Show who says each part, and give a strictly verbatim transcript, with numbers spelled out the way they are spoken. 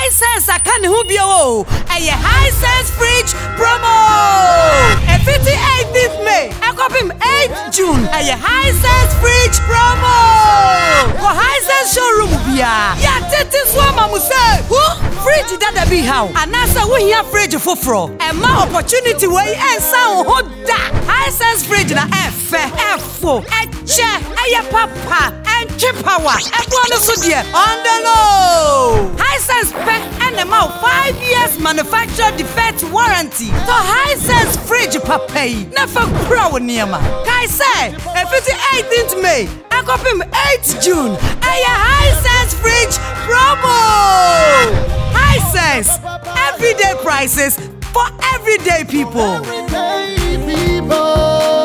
Speaker 1: Hisense akane hu bio o. Eye Hisense fridge promo. E fifty-eighth May. Ekopim eighth June. Eye Hisense fridge promo. Ko Hisense showroom bia. Ya tete so amamu say. Who fridge dada bi how. Anasa wo hia fridge foforo. E ma opportunity wey ensa ho da. Hisense fridge na efe, efo, eche, eye papa, and chip power. Everyone so dear on the low. Hisense pe and amount five years manufacturer defect warranty. So Hisense fridge papa. Never grow niema. Kai say, fifty-eighth May. I got him eighth June. Eye Hisense fridge promo. Hisense everyday prices for everyday people.
Speaker 2: Everyday people.